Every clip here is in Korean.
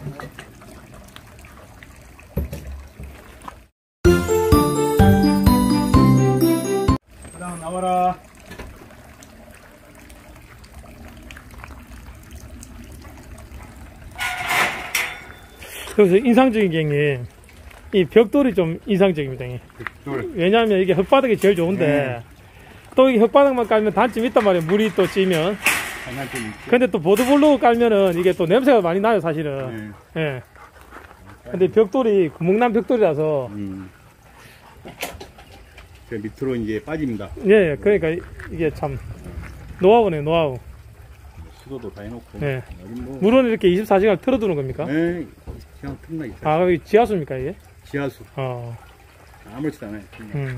그다음 나와라. 그래서 인상적인 게 이 벽돌이 좀 인상적입니다. 벽돌. 왜냐하면 이게 흙바닥이 제일 좋은데 또 이 흙바닥만 깔면 단점이 있단 말이에요. 물이 또 찌면. 근데 또 보드블록 깔면은 이게 또 냄새가 많이 나요, 사실은. 예. 근데 벽돌이 구멍난 벽돌이라서. 그 밑으로 이제 빠집니다. 예, 그러니까 이게 참 노하우네, 노하우. 수도도 다 해놓고. 예. 뭐... 물은 이렇게 24시간 틀어두는 겁니까? 네, 그냥 틀나 있어요. 아, 여기 지하수입니까, 이게? 지하수. 아무렇지도 않아요.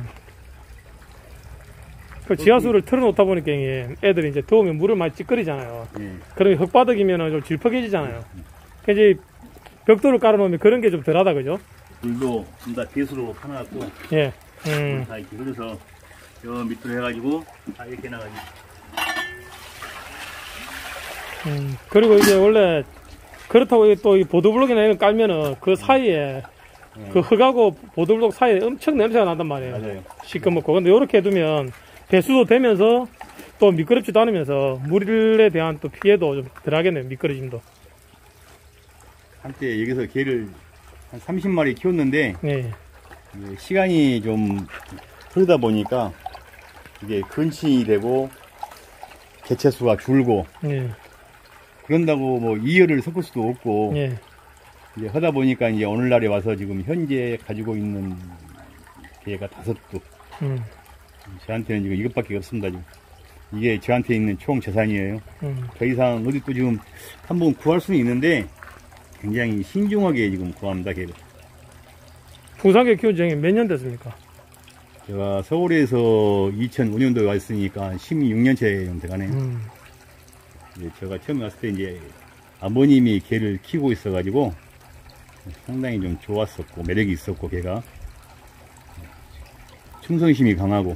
그 지하수를 틀어놓다 보니까 애들이 이제 더우면 물을 많이 찌꺼리잖아요. 그러면 흙바닥이면 좀 질퍽해지잖아요. 이제 벽돌을 깔아놓으면 그런 게 좀 덜하다, 그죠? 물도 다 배수로 파놔갖고. 예. 다 이렇게 흘려서 저 밑으로 해가지고 다 이렇게 나가지고. 그리고 이제 원래 그렇다고 또 이 보드블록이나 이런 거 깔면은 그 사이에 그 흙하고 보드블록 사이에 엄청 냄새가 난단 말이에요. 맞아요. 시꺼멓고. 근데 이렇게 해두면 배수도 되면서 또 미끄럽지도 않으면서 물에 대한 또 피해도 좀 덜하겠네요. 미끄러짐도. 한때 여기서 개를 한 30마리 키웠는데 시간이 좀 흐르다 보니까 이게 근친이 되고 개체수가 줄고 그런다고 뭐 이열을 섞을 수도 없고 이제 하다 보니까 이제 오늘날에 와서 지금 현재 가지고 있는 개가 5뚝. 저한테는 지금 이것밖에 없습니다. 지금 이게 저한테 있는 총 재산이에요. 더 이상 어디 또 지금 한번 구할 수는 있는데 굉장히 신중하게 지금 구합니다. 개를. 풍산개 키운 지 몇 년 됐습니까? 제가 서울에서 2005년도에 왔으니까 16년째 정도 돼가네요. 이제 제가 처음에 왔을 때 이제 아버님이 개를 키우고 있어가지고 상당히 좀 좋았었고 매력이 있었고 개가 충성심이 강하고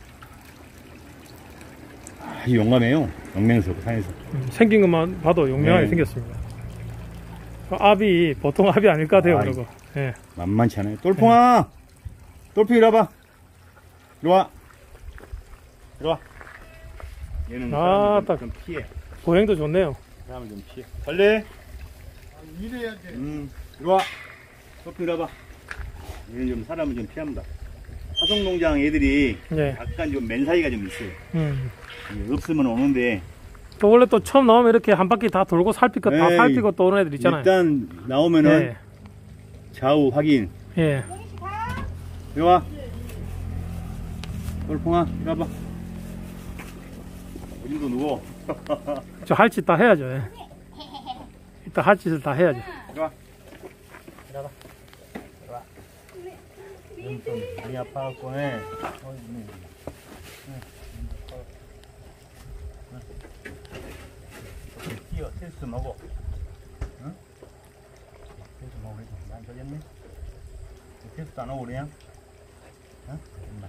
아주 용감해요. 용맹스럽고 산에서. 생긴 것만 봐도 용맹하게 생겼습니다. 압이 보통 압이 아닐 것 같아요. 그리고 만만치 않아요. 똘퐁아! 똘퐁 이리 와봐. 이리 와. 이리 와. 얘는 딱 좀 피해. 보행도 좋네요. 사람을 좀 피해. 갈래? 이래야 돼. 이리 와. 똘퐁 이리 와봐. 얘는 좀 사람을 좀 피합니다. 화성농장 애들이 약간 좀 맨 사이가 좀 있어요. 없으면 오는데 또 원래 또 처음 나오면 이렇게 한 바퀴 다 돌고 살피고 다 살피고 또 오는 애들 있잖아요. 일단 나오면은 좌우 확인. 이리 와. 똘퐁아 이리 와봐. 어딘도 누워. 저 할 짓 다 해야죠. 이따 할 짓을 다 해야죠. 이리 와. 이리 와봐. 이리 와. 좀 많이 아파갖고 뛰어, 셀수 먹어. 응? 셀수 먹어. 난 저랬네? 셀수도 안 오고 그냥? 응? 엄마.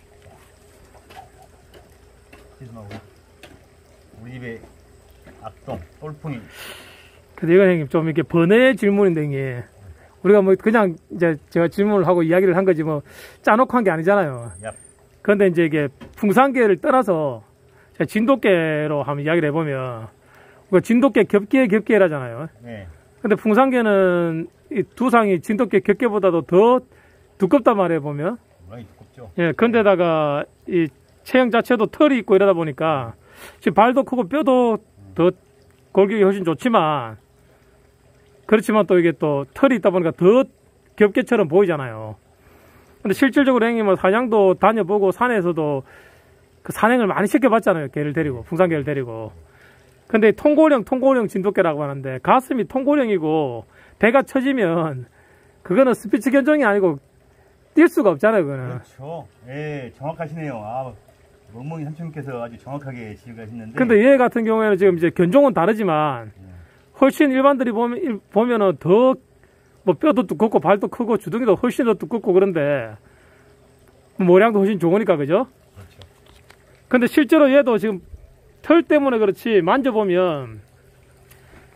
셀수 먹어. 우리 집에 악동, 똘풍이. 근데 이건 형님 좀 이렇게 번외 질문인데 이게 우리가 뭐 그냥 이제 제가 질문을 하고 이야기를 한 거지 뭐 짜놓고 한 게 아니잖아요. 그런데 이제 이게 풍산개를 떠나서 제가 진돗개로 한번 이야기를 해보면 진돗개 겹개라잖아요. 근데 풍산개는 이 두상이 진돗개 겹개보다도 더 두껍단 말이에요, 보면. 많이 두껍죠. 그런데다가 이 체형 자체도 털이 있고 이러다 보니까 지금 발도 크고 뼈도 더 골격이 훨씬 좋지만 그렇지만 또 이게 또 털이 있다 보니까 더 겹개처럼 보이잖아요. 근데 실질적으로 형님 뭐 사냥도 다녀보고 산에서도 그 산행을 많이 시켜봤잖아요. 개를 데리고, 풍산개를 데리고. 근데 통고령 진돗개라고 하는데 가슴이 통고령이고 배가 처지면 그거는 스피치 견종이 아니고 뛸 수가 없잖아요. 그거는. 그렇죠. 정확하시네요. 멍멍이 삼촌께서 아주 정확하게 지휘가 했는데. 근데 얘 같은 경우에는 지금 이제 견종은 다르지만 훨씬 일반들이 보면은 더 뭐 뼈도 두껍고 발도 크고 주둥이도 훨씬 더 두껍고 그런데 모량도 훨씬 좋으니까 그죠? 그렇죠. 근데 실제로 얘도 지금 털 때문에 그렇지 만져보면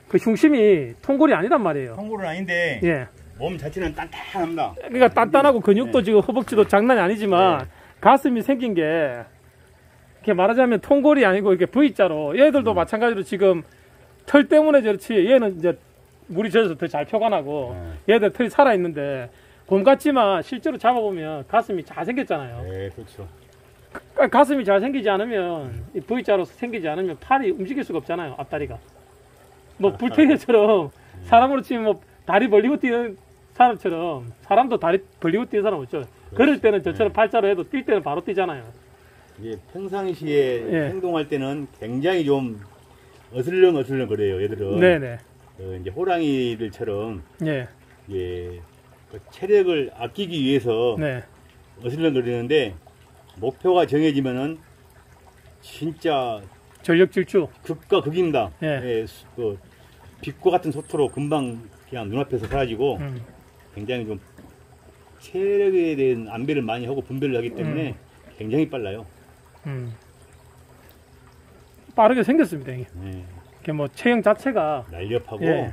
그 흉심이 통골이 아니란 말이에요. 통골은 아닌데 예. 몸 자체는 단단합니다. 그러니까 단단하고 근육도 네. 지금 허벅지도 장난이 아니지만 네. 가슴이 생긴 게 이렇게 말하자면 통골이 아니고 이렇게 V자로 얘들도 마찬가지로 지금 털 때문에 그렇지 얘는 이제 물이 젖어서 더 잘 표관하고 얘들 털이 살아있는데 곰 같지만 실제로 잡아보면 가슴이 잘 생겼잖아요. 네, 그렇죠. 가슴이 잘 생기지 않으면 이 V자로 생기지 않으면 팔이 움직일 수가 없잖아요. 앞다리가 뭐 불태리처럼 사람으로 치면 뭐 다리 벌리고 뛰는 사람처럼 사람도 다리 벌리고 뛰는 사람 없죠. 그럴 때는 저처럼 팔자로 해도 뛸 때는 바로 뛰잖아요. 이게 평상시에 예. 행동할 때는 굉장히 좀 어슬렁어슬렁 거려요. 얘들은 네네. 이제 호랑이들처럼 예. 예, 그 체력을 아끼기 위해서 네. 어슬렁거리는데 목표가 정해지면은 진짜 전력 질주. 극과 극입니다. 예. 예, 그 빛과 같은 속도로 금방 그냥 눈앞에서 사라지고 굉장히 좀 체력에 대한 안배를 많이 하고 분배를 하기 때문에 굉장히 빨라요. 빠르게 생겼습니다, 형님. 예, 이게 뭐 체형 자체가 날렵하고 예.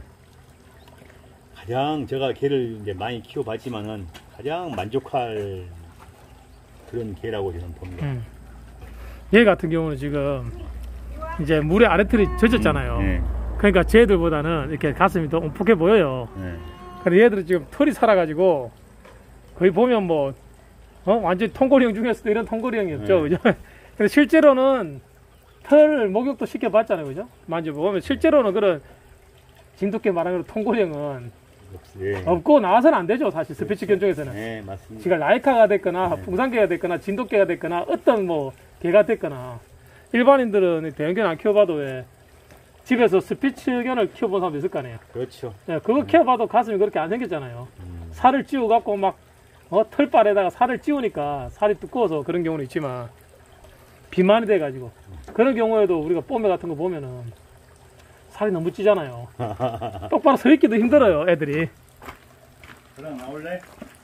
가장 제가 개를 이제 많이 키워봤지만은 가장 만족할 그런 개라고 저는 봅니다. 얘 같은 경우는 지금 이제 물에 아래털이 젖었잖아요. 예. 그러니까 쟤들보다는 이렇게 가슴이 더 움푹해 보여요. 예. 근데 얘들은 지금 털이 살아가지고 거의 보면 뭐 완전 통골형 중에서도 이런 통골형이 없죠, 네. 그죠? 근데 실제로는 털 목욕도 시켜봤잖아요, 그죠? 만져보면 실제로는 그런 진돗개 말하는 통골형은 예. 없고 나와서는 안 되죠, 사실 스피치 견종에서는. 네, 맞습니다. 지가 라이카가 됐거나 네. 풍산개가 됐거나 진돗개가 됐거나 어떤 뭐 개가 됐거나 일반인들은 대형견 안 키워봐도 왜 집에서 스피츠견을 키워본 사람 있을 거 아니에요. 그렇죠. 네, 그거 키워봐도 가슴이 그렇게 안 생겼잖아요. 살을 찌우갖고 막 털빨에다가 살을 찌우니까 살이 두꺼워서 그런 경우는 있지만 비만이 돼가지고 그런 경우에도 우리가 뽀메 같은 거 보면은 살이 너무 찌잖아요. 똑바로 서 있기도 힘들어요, 애들이. 그럼 나올래?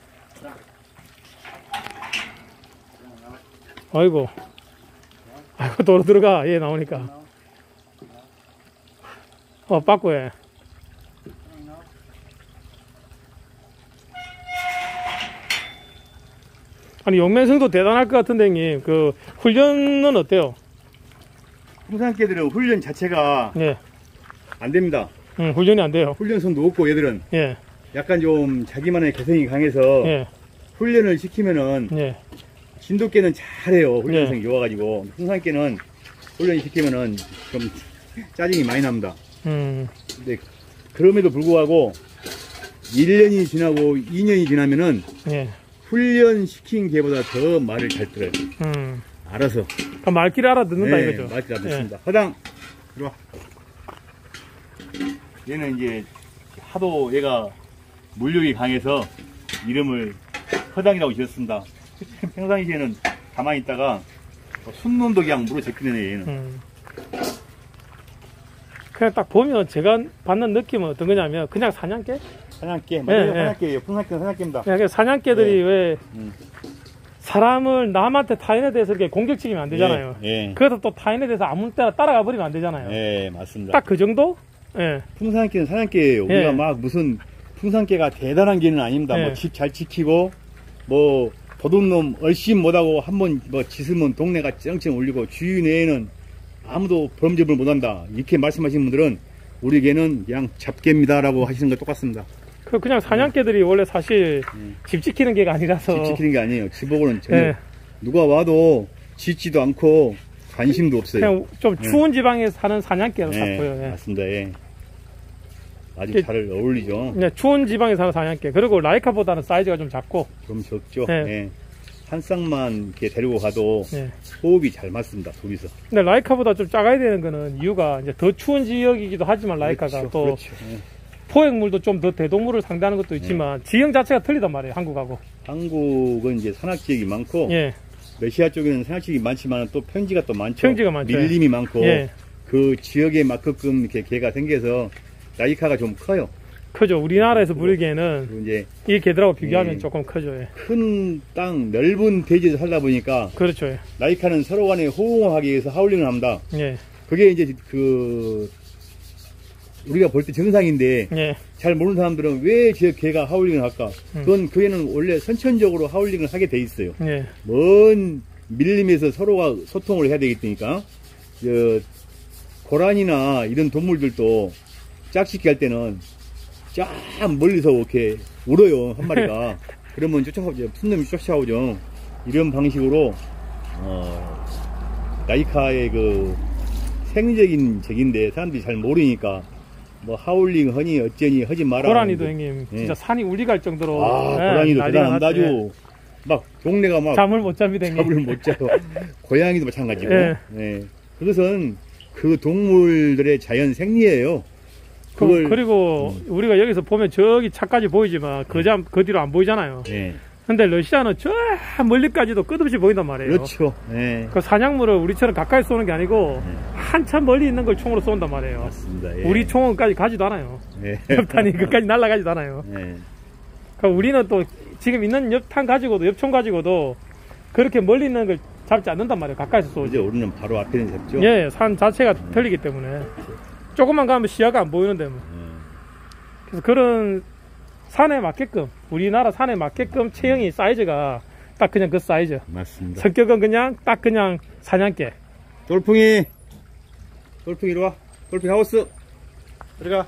아이고 도로 들어가. 얘 나오니까. 빠꾸해. 아니 용맹성도 대단할 것 같은데 형님 그 훈련은 어때요? 풍산개들은 훈련 자체가 예. 안 됩니다. 훈련이 안 돼요. 훈련성도 없고 얘들은 예. 약간 좀 자기만의 개성이 강해서 예. 훈련을 시키면은 예. 진돗개는 잘해요. 훈련성이 좋아가지고 풍산개는 훈련 시키면은 좀 짜증이 많이 납니다. 근데 그럼에도 불구하고 1년이 지나고 2년이 지나면은 예. 훈련 시킨 개보다 더 말을 잘 들어요. 알아서. 그러니까 말귀를 알아듣는다 네, 이거죠. 말귀를 알아듣습니다. 허당, 이리 와. 얘는 이제 하도 얘가 물욕이 강해서 이름을 허당이라고 지었습니다. 평상시에는 가만히 있다가 순놈도 그냥 물어 제끼네 얘는. 그냥 딱 보면 제가 받는 느낌은 어떤 거냐면 그냥 사냥개? 사냥개, 맞아요. 예, 사냥개예요. 풍산개는 사냥개입니다. 그냥 사냥개들이 네. 왜 사람을 남한테 타인에 대해서 이렇게 공격적이면 안 되잖아요. 예. 그래도 또 타인에 대해서 아무 때나 따라가 버리면 안 되잖아요. 예, 맞습니다. 딱 그 정도? 예. 풍산개는 사냥개예요. 우리가 예. 막 무슨 풍산개가 대단한 개는 아닙니다. 예. 뭐 집 잘 지키고 뭐 도둑놈 얼씬 못하고 한번 뭐 짓으면 동네가 쩡쩡 울리고 주위 내에는 아무도 범접을 못한다. 이렇게 말씀하시는 분들은 우리 개는 그냥 잡개입니다라고 하시는 거 똑같습니다. 그냥 사냥개들이 원래 사실 집 지키는 개가 아니라서. 집 지키는 게 아니에요. 집하고는 전혀 예. 누가 와도 짖지도 않고 관심도 없어요. 그냥 좀 추운 지방에 사는 사냥개로 예, 샀고요. 예. 맞습니다. 예. 아주 이게- 잘 어울리죠. 네, 추운 지방에 사는 사냥개. 그리고 라이카보다는 사이즈가 좀 작고. 좀 적죠. 예. 예. 한 쌍만 이렇게 데리고 가도 예. 호흡이 잘 맞습니다. 둘이서. 근데 라이카보다 좀 작아야 되는 거는 이유가 이제 더 추운 지역이기도 하지만 라이카가 그렇죠, 또 그렇죠. 예. 포획물도 좀 더 대동물을 상대하는 것도 있지만 지형 자체가 틀리단 말이에요. 한국하고. 한국은 이제 산악지역이 많고 예. 러시아 쪽에는 산악지역이 많지만 또 평지가 또 많죠. 평지가 많죠. 밀림이 많고 예. 그 지역에 맞게끔 이렇게 개가 생겨서 라이카가 좀 커요. 크죠. 우리나라에서 물기에는 그리고 이제 이 개들하고 비교하면 예. 조금 크죠. 예. 큰 땅 넓은 대지에서 살다 보니까 그렇죠. 예. 라이카는 서로 간에 호응하기 위해서 하울링을 합니다. 예. 그게 이제 그 우리가 볼 때 정상인데 예. 잘 모르는 사람들은 왜 저 개가 하울링을 할까? 그건 그 애는 원래 선천적으로 하울링을 하게 돼 있어요. 예. 먼 밀림에서 서로가 소통을 해야 되기 때니까 고란이나 이런 동물들도 짝짓기 할 때는 쫙 멀리서 이렇게 울어요, 한 마리가. 그러면 쫓아오죠. 순놈이 쫓아오죠. 이런 방식으로 나이카의 그 생리적인 적인데 사람들이 잘 모르니까 뭐 하울링 허니 어쩌니 하지 마라. 고라니도 형님 예. 진짜 산이 울리갈 정도로 고라니도 대단합니다. 아주 막 동네가 막 잠을 못 잡니다 형님. 잠을 못 자요. 고양이도 마찬가지고. 예. 예. 그것은 그 동물들의 자연 생리예요. 그리고 우리가 여기서 보면 저기 차까지 보이지만 그 뒤로 안 보이잖아요. 예. 근데 러시아는 저 멀리까지도 끝없이 보인단 말이에요. 그렇죠. 예. 그 사냥물을 우리처럼 가까이 쏘는 게 아니고 한참 멀리 있는 걸 총으로 쏜단 말이에요. 맞습니다. 예. 우리 총은까지 가지도 않아요. 예. 옆탄이 끝까지 날아가지도 않아요. 예. 그러니까 우리는 또 지금 있는 옆탄 가지고도 옆총 가지고도 그렇게 멀리 있는 걸 잡지 않는단 말이에요. 가까이서 쏘지. 이제 우리는 바로 앞에는 잡죠. 예, 산 자체가 틀리기 때문에 조금만 가면 시야가 안 보이는데 뭐. 그래서 그런 산에 맞게끔 우리나라 산에 맞게끔 체형이 사이즈가 딱 그냥 그 사이즈. 맞습니다. 성격은 그냥 딱 그냥 사냥개. 돌풍이 이리 와. 돌풍이 하우스 들어가.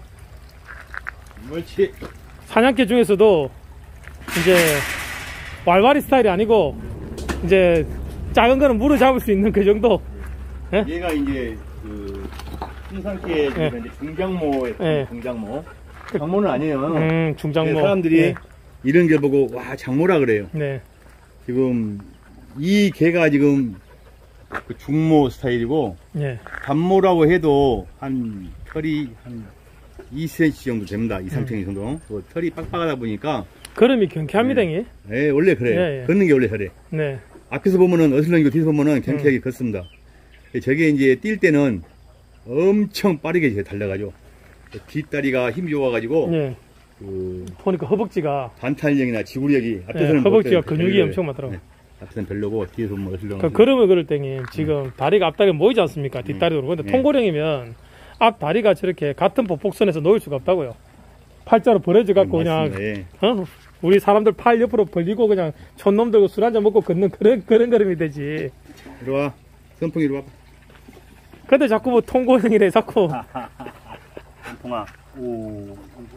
옳지. 사냥개 중에서도 이제 왈와리 스타일이 아니고 이제 작은 거는 물을 잡을 수 있는 그 정도. 예? 얘가 이제 그 순상계 예. 이제 중장모의 예. 중장모. 장모는 아니에요. 중장모. 네, 사람들이 예. 이런 걸 보고 와 장모라 그래요. 네. 지금 이 개가 지금 그 중모 스타일이고 예. 단모라고 해도 한 털이 한 2cm 정도 됩니다. 2, 3cm 정도. 그 털이 빡빡하다 보니까 걸음이 경쾌합니다, 네. 형님. 네, 원래 그래요. 예, 예. 걷는 게 원래 저래. 네. 앞에서 보면은 어슬렁이고 뒤에서 보면은 경쾌하게 걷습니다. 저게 이제 뛸 때는 엄청 빠르게 달려가죠. 뒷다리가 힘이 좋아가지고 예. 그 보니까 허벅지가 반탄력이나 지구력이 앞에서는 예, 허벅지가 못 근육이 별로예요. 엄청 많더라고요. 네, 앞에서는 별로고 뒤에서 보면 어슬렁. 그 걸음을 걸을 때님 지금 다리가 앞다리가 모이지 않습니까? 뒷다리로. 근데 네. 통고령이면 앞 다리가 저렇게 같은 보폭선에서 놓일 수가 없다고요. 팔자로 벌어져 갖고 그냥 예. 우리 사람들 팔 옆으로 벌리고 그냥 촌놈 들고 술 한잔 먹고 걷는 그런 걸음이 되지. 이리 와. 선풍이 이리 와. 근데 자꾸 뭐 통고령이래 자꾸. 선풍아. 오.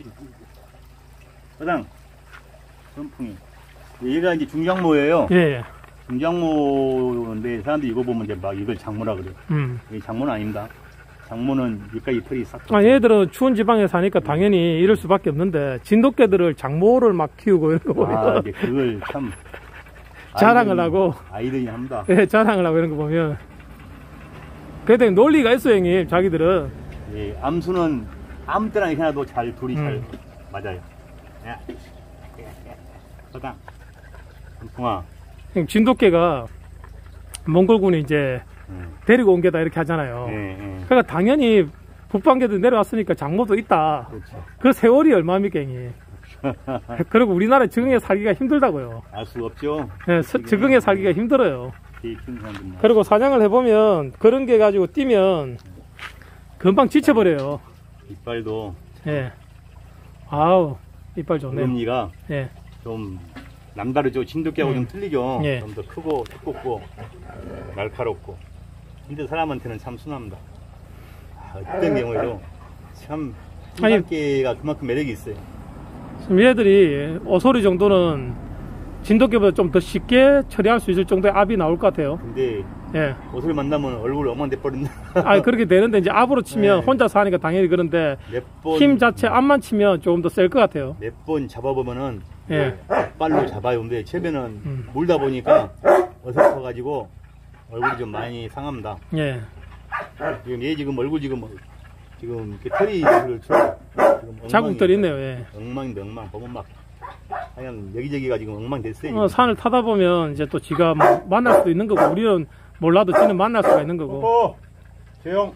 사장. 선풍이. 얘가 이제 중장모예요. 예. 중장모인데 사람들이 이거 보면 이제 막 이걸 장모라 그래요. 이 장모는 아닙니다. 장모는 여기까지 털이 싹. 얘들은 추운 지방에 사니까 당연히 이럴 수밖에 없는데 진돗개들을 장모를 막 키우고 이런 거 보면 이제 그걸 참 자랑을 하고 아이들이 합니다. 예, 자랑을 하고 이런 거 보면 그래도 논리가 있어요, 형님. 자기들은 예, 암수는 아무 때나 해놔도 둘이 잘 맞아요. 야, 사장. 선풍아. 진돗개가 몽골군이 이제 데리고 온 게다 이렇게 하잖아요. 그러니까 당연히 북방계도 내려왔으니까 장모도 있다. 그렇죠. 그 세월이 얼마입니까, 형님? 그리고 우리나라 적응해 살기가 힘들다고요. 알 수 없죠. 예, 적응해 살기가 힘들어요. 개 키우는 사람들은. 그리고 사냥을 해보면 그런 게 가지고 뛰면 금방 지쳐버려요. 이빨도 예. 아우, 이빨 좋네. 그런니가 예. 좀 남다르죠. 진돗개하고 좀 틀리죠. 예. 좀 더 크고 두껍고 날카롭고. 근데 사람한테는 참 순합니다. 어떤 경우에도 참 진돗개가 그만큼 매력이 있어요. 지금 얘들이 오소리 정도는 진돗개보다 좀 더 쉽게 처리할 수 있을 정도의 압이 나올 것 같아요. 근데 예. 옷을 만나면 얼굴 엉망돼 버린다. 그렇게 되는데 이제 압으로 치면 네. 혼자 사니까 당연히 그런데 몇 힘 자체 압만 치면 조금 더 셀 것 같아요. 몇 번 잡아보면은 예. 빨로 잡아요. 근데 처음에는 물다 보니까 어설퍼가지고 얼굴이 좀 많이 상합니다. 예. 지금 얘 지금 얼굴 지금 이렇게 털이 지금 자국들이 있네요. 예. 엉망인데 엉망. 보면 막 그냥 여기저기가 지금 엉망 됐어요. 산을 타다 보면 이제 또 지가 뭐 만날 수도 있는 거고 우리는 몰라도 지는 만날 수가 있는 거고. 조용.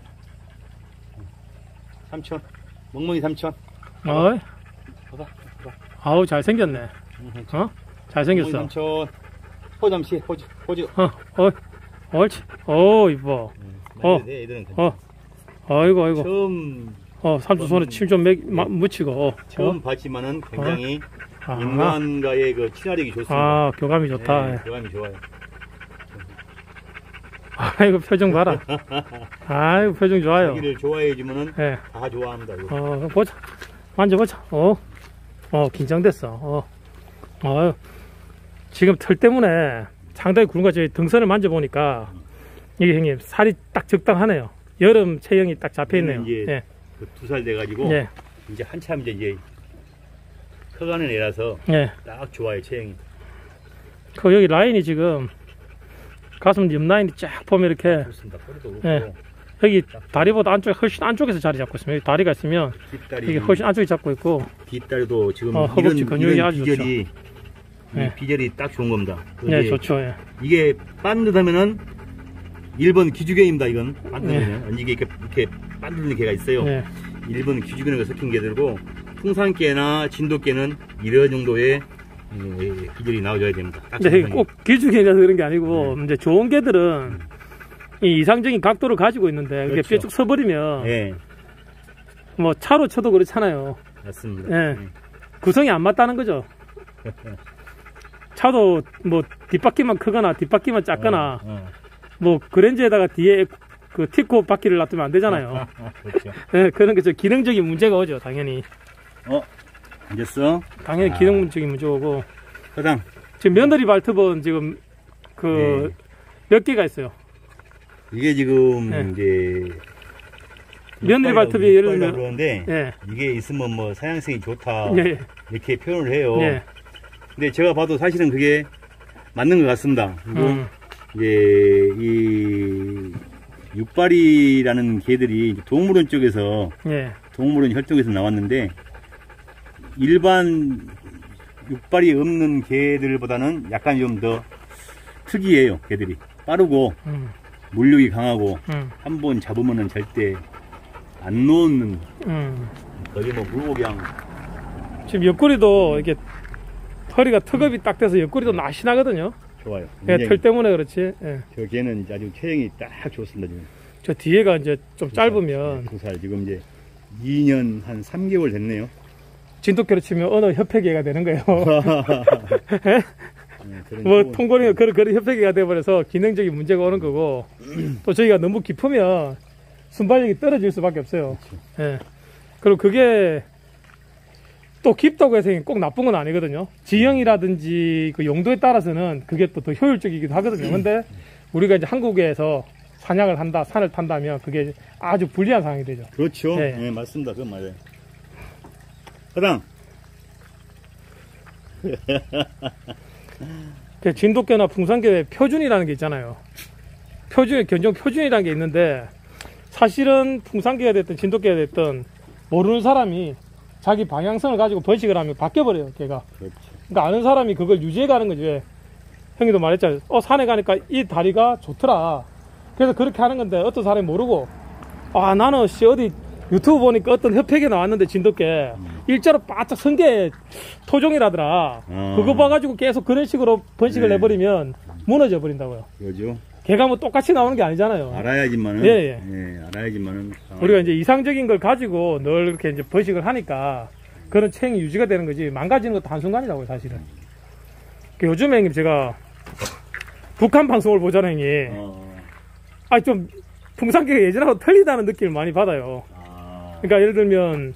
삼촌. 멍멍이 삼촌. 어이. 봐봐. 아우 잘생겼네. 잘생겼어. 삼촌. 포즈 잠시. 포즈. 옳지. 오 이뻐. 애들은 아이고. 처음 삼촌 손에 침 좀 묻히고. 처음 봤지만은 굉장히 인간과의 그 친화력이 좋습니다. 교감이 좋다. 네, 교감이 좋아요. 아이고, 표정 봐라. 아이고, 표정 좋아요. 자기를 좋아해주면은 네. 다 좋아합니다. 이거. 보자. 만져보자. 긴장됐어. 지금 털 때문에 상당히 굵은 거, 등선을 만져보니까 이게 형님 살이 딱 적당하네요. 여름 체형이 딱 잡혀있네요. 이제 예. 2살 돼가지고 예. 이제 한참 이제 커가는 애라서 예. 딱 좋아요, 체형이. 여기 라인이 지금 가슴 옆 라인이 쫙 보면 이렇게 좋습니다. 허리도 그렇고. 예. 여기 다리보다 훨씬 안쪽에서 자리 잡고 있습니다. 여기 다리가 있으면 뒷다리, 이게 훨씬 안쪽에 잡고 있고 뒷다리도 지금 허벅지 근육이 아주 비결이 예. 비결이 딱 좋은 겁니다. 예, 좋죠. 예. 이게 반듯하면은 1번 기주견입니다. 이건 반듯하면 이게 이렇게 반듯한 개가 있어요. 예. 1번 기주견에 섞인 개들고 풍산개나 진돗개는 이런 정도의 비결이 나와줘야 됩니다. 근데 꼭 기죽이라서 그런 게 아니고 이제 좋은 개들은 이 이상적인 각도를 가지고 있는데 그게 그렇죠. 뾰쭉 서버리면 예, 뭐 차로 쳐도 그렇잖아요. 맞습니다. 예. 구성이 안 맞다는 거죠. 차도 뭐 뒷바퀴만 크거나 뒷바퀴만 작거나 뭐 그랜저에다가 뒤에 그 티코 바퀴를 놔두면 안 되잖아요. 그렇죠. 예, 그런 게 기능적인 문제가 오죠, 당연히. 앉았어? 당연히 기능적인 문제가 오고. 사장. 지금 며느리 발톱은 지금 몇 개가 있어요. 이게 지금 네. 이제 며느리 발톱이 예를 들면 그러는데 예. 이게 있으면 뭐 사냥성이 좋다 예. 이렇게 표현을 해요. 예. 근데 제가 봐도 사실은 그게 맞는 것 같습니다. 그리고 이제 이 육발이라는 개들이 동물원 쪽에서 예. 동물원 혈통에서 나왔는데 일반 육발이 없는 개들보다는 약간 좀 더 특이해요. 개들이 빠르고 물력이 강하고 한번 잡으면은 절대 안 놓는 거의 뭐 물고기양. 지금 옆구리도 이렇게 털이가 턱업이 딱 돼서 옆구리도 날씬하거든요. 좋아요. 예, 털 때문에 그렇지. 예. 저 개는 아주 체형이 딱 좋습니다. 지금. 저 뒤에가 이제 좀 짧으면 2살 지금 이제 2년 한 3개월 됐네요. 진돗개로 치면 어느 협회개가 되는 거예요. 네, 뭐 통고리가 그런 협회개가 돼버려서 기능적인 문제가 오는 거고 또 저희가 너무 깊으면 순발력이 떨어질 수밖에 없어요. 예. 그리고 그게 또 깊다고 해서 꼭 나쁜 건 아니거든요. 지형이라든지 그 용도에 따라서는 그게 또 더 효율적이기도 하거든요. 근데 우리가 이제 한국에서 사냥을 한다, 산을 탄다면 그게 아주 불리한 상황이 되죠. 그렇죠. 네. 네, 맞습니다. 그건 맞아요. 사장. 진돗개나 풍산개의 표준이라는 게 있잖아요. 견종 표준이라는 게 있는데 사실은 풍산개가 됐든 진돗개가 됐든 모르는 사람이 자기 방향성을 가지고 번식을 하면 바뀌어버려요, 걔가. 그렇죠. 그러니까 아는 사람이 그걸 유지해 가는 거지. 형님도 말했잖아요. 산에 가니까 이 다리가 좋더라. 그래서 그렇게 하는 건데 어떤 사람이 모르고 나는 어디 유튜브 보니까 어떤 협회에 나왔는데 진돗개 일자로 바짝 선개 토종이라더라. 그거 봐가지고 계속 그런 식으로 번식을 네. 내버리면 무너져 버린다고요. 그죠. 걔가 뭐 똑같이 나오는 게 아니잖아요. 알아야지만은. 예. 알아야지만은. 우리가 이제 이상적인 걸 가지고 늘 이렇게 이제 번식을 하니까 그런 체형이 유지가 되는 거지 망가지는 것도 한순간이라고요, 사실은. 요즘에 형님 제가 북한 방송을 보잖아요, 형님. 좀 풍산개가 예전하고 틀리다는 느낌을 많이 받아요. 그러니까 예를 들면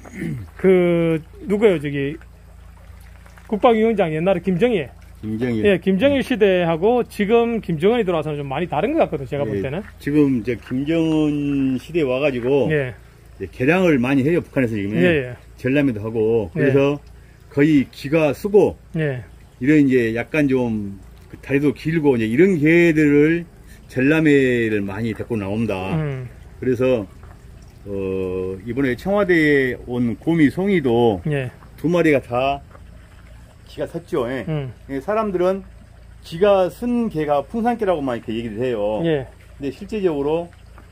누구예요, 저기 국방위원장 옛날에 김정일. 예, 김정일 시대하고 지금 김정은이 들어와서는 좀 많이 다른 것 같거든요, 제가 볼 때는. 지금 이제 김정은 시대에 와가지고 예. 개량을 많이 해요, 북한에서 지금. 예. 전람회도 하고. 그래서 거의 기가 쓰고. 예. 이런 이제 약간 좀 다리도 길고 이제 이런 개들을 전람회를 많이 데리고 나옵니다. 그래서 이번에 청와대에 온 곰이 송이도 예. 2마리가 다 기가 섰죠. 사람들은 기가 쓴 개가 풍산개라고만 이렇게 얘기를 해요. 예. 근데 실제적으로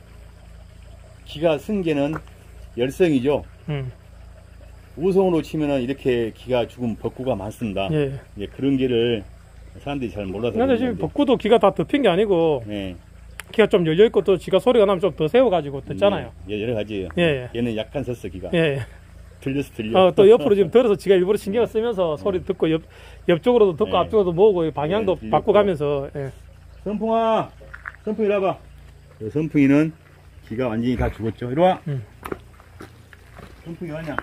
기가 쓴 개는 열성이죠. 우성으로 치면은 이렇게 기가 죽은 벚구가 많습니다. 예. 그런 개를 사람들이 잘 몰라서. 근데 지금 벚구도 기가 다 덮인 게 아니고 네. 귀가 좀 열려있고 또 지가 소리가 나면 좀 더 세워가지고 듣잖아요. 예, 여러 가지예요. 예. 얘는 약간 섰어, 귀가. 예. 들려서 들려. 또 옆으로 지금 들어서 지가 일부러 신경을 쓰면서 소리 듣고 옆쪽으로도 듣고 예. 앞쪽으로도 모으고 방향도 예, 바꿔가면서. 예. 선풍아! 선풍이 이리 와봐. 선풍이는 귀가 완전히 다 죽었죠. 이리 와. 선풍이 왔냐?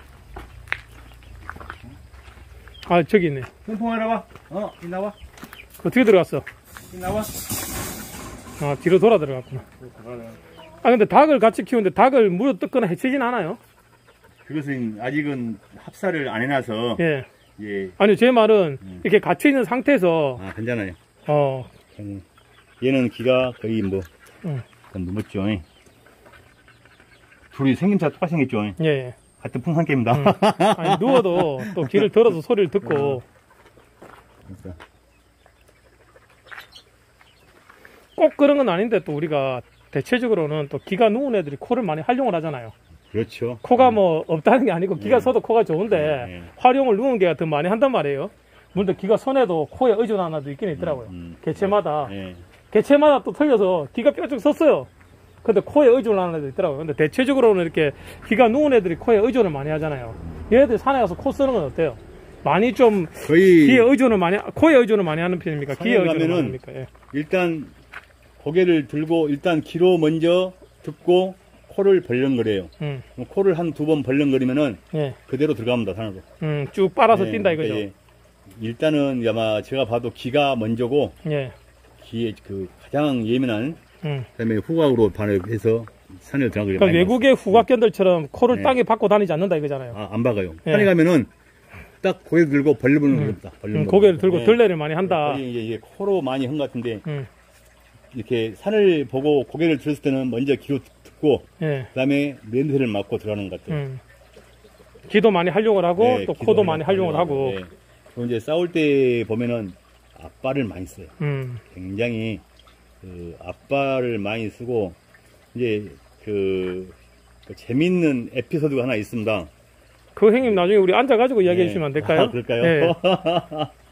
아, 저기 있네. 선풍아, 이리 와봐. 이 나와. 어떻게 들어갔어? 이 나와. 아, 뒤로 돌아 들어갔구나. 아, 근데 닭을 같이 키우는데 닭을 물어 뜯거나 해치진 않아요? 그것은 아직은 합사를 안 해놔서. 예. 예. 아니, 제 말은 이렇게 갇혀 있는 상태에서. 아, 괜찮아요. 예. 얘는 귀가 거의 뭐, 넘었죠. 둘이 생김새가 똑같이 생겼죠. 예. 같은 풍산개입니다. 아니, 누워도 또 귀를 들어서 소리를 듣고. 그러니까. 꼭 그런 건 아닌데 또 우리가 대체적으로는 또 귀가 누운 애들이 코를 많이 활용을 하잖아요. 그렇죠. 코가 뭐 없다는 게 아니고 귀가 서도 코가 좋은데 활용을 누운 개가 더 많이 한단 말이에요. 물론 귀가 선에도 코에 의존하는 애도 있긴 있더라고요. 개체마다. 개체마다 또 틀려서 귀가 뾰족 섰어요. 근데 코에 의존하는 애도 있더라고요. 근데 대체적으로는 이렇게 귀가 누운 애들이 코에 의존을 많이 하잖아요. 얘네들 산에 가서 코 쓰는 건 어때요? 많이 좀 거의 귀에 의존을 많이, 코에 의존을 많이 하는 편입니까? 귀에 의존을 많이 합니까? 예. 일단 고개를 들고 일단 귀로 먼저 듣고 코를 벌렁거려요. 코를 한 두 번 벌렁거리면은 예. 그대로 들어갑니다, 산으로. 쭉 빨아서 뛴다 이거죠. 예. 일단은 아마 제가 봐도 귀가 먼저고 예. 귀에 그 가장 예민한 그다음에 후각으로 반응해서 산을 들어가게. 그러니까 외국의 후각견들처럼 코를 땅에 박고 다니지 않는다 이거잖아요. 아, 안 박아요. 산에 가면은 딱 고개 들고 벌리는 겁니다. 고개를 들고 들레를 많이 한다. 이게 코로 많이 한 것 같은데 이렇게 산을 보고 고개를 들었을 때는 먼저 귀로 듣고 그다음에 냄새를 맡고 들어가는 것 같아요. 귀도 많이 활용을 하고 또 코도 많이 활용을 하고. 그리고 이제 싸울 때 보면은 앞발을 많이 써요. 굉장히 그 앞발을 많이 쓰고 이제 그 재밌는 에피소드가 하나 있습니다. 그 형님 나중에 우리 앉아가지고 이야기해 주시면 안 될까요? 그럴까요?